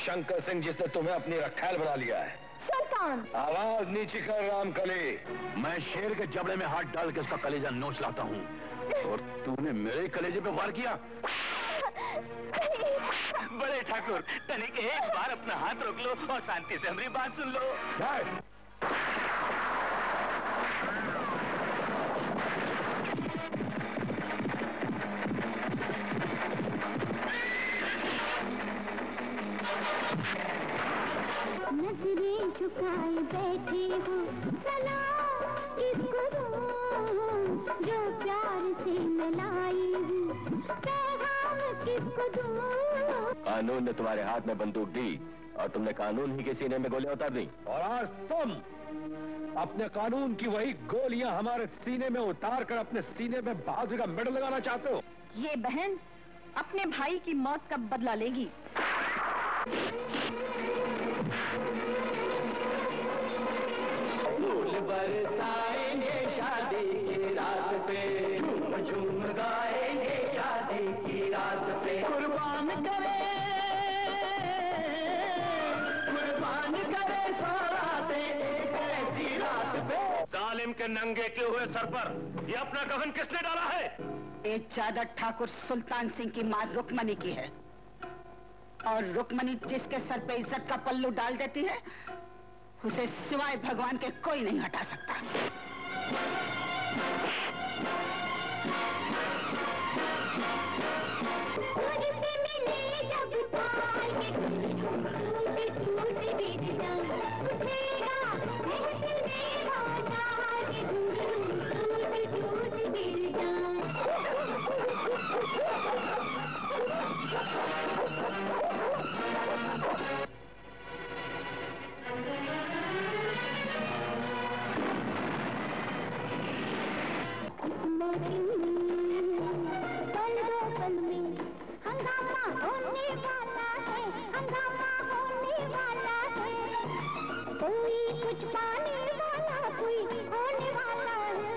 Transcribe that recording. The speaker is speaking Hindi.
शंकर सिंह जिसने तुम्हें अपनी रखैल बना लिया है। सुल्तान! आवाज नीचे कर रामकली। मैं शेर के जबड़े में हाथ डाल के उसका कलेजा नोच लाता हूँ और तूने मेरे कलेजे पे वार किया। बड़े ठाकुर, तनिक एक बार अपना हाथ रोक लो और शांति से हमारी बात सुन लो। नजरें झुकाए बैठी हूँ, सलाम किसको दूँ जो प्यार से मिलाई हूँ, पैगाम किसको दूँ। कानून ने तुम्हारे हाथ में बंदूक दी और तुमने कानून ही के सीने में गोलियां उतार दी। और आज तुम अपने कानून की वही गोलियां हमारे सीने में उतार कर अपने सीने में बहादुरी का मेडल लगाना चाहते हो। ये बहन अपने भाई की मौत का बदला लेगी। फूल बरसाएंगे शादी की रात पे, झूम झूम गाएंगे शादी की रात पे। कुर्बान करे सौराते एक ऐसी रात पे। जालिम के नंगे किए हुए सर पर ये अपना कफन किसने डाला है? एक चादर ठाकुर सुल्तान सिंह की मां रुक्मणी की है और रुक्मणी जिसके सर पे इज्जत का पल्लू डाल देती है उसे सिवाय भगवान के कोई नहीं हटा सकता। हंगामा होने वाला है, हंगामा होने वाला है, कोई कुछ पाने वाला कोई होने वाला है।